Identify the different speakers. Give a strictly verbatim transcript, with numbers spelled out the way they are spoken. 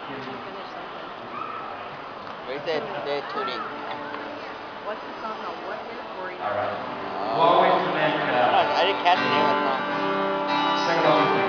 Speaker 1: finish something.
Speaker 2: Where's the, the tuning?
Speaker 1: What's the song called? What If Worry
Speaker 3: All
Speaker 1: Not?
Speaker 3: right.
Speaker 2: Oh.
Speaker 3: We'll always connect.
Speaker 2: I don't know, I
Speaker 3: Uh,
Speaker 2: didn't catch the name of that song.
Speaker 3: sing along with me.